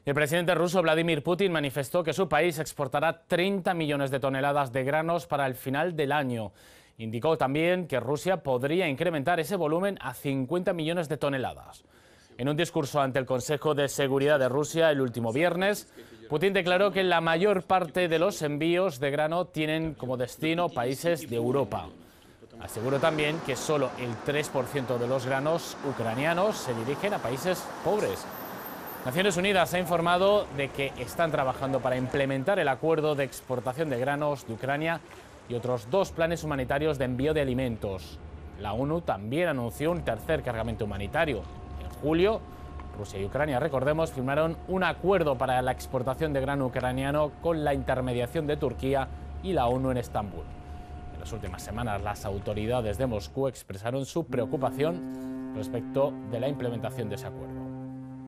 El presidente ruso Vladimir Putin manifestó que su país exportará 30 millones de toneladas de granos para el final del año. Indicó también que Rusia podría incrementar ese volumen a 50 millones de toneladas. En un discurso ante el Consejo de Seguridad de Rusia el último viernes, Putin declaró que la mayor parte de los envíos de grano tienen como destino países de Europa. Aseguró también que solo el 3% de los granos ucranianos se dirigen a países pobres. Naciones Unidas ha informado de que están trabajando para implementar el acuerdo de exportación de granos de Ucrania y otros 2 planes humanitarios de envío de alimentos. La ONU también anunció un tercer cargamento humanitario. En julio, Rusia y Ucrania, recordemos, firmaron un acuerdo para la exportación de grano ucraniano con la intermediación de Turquía y la ONU en Estambul. En las últimas semanas, las autoridades de Moscú expresaron su preocupación respecto de la implementación de ese acuerdo.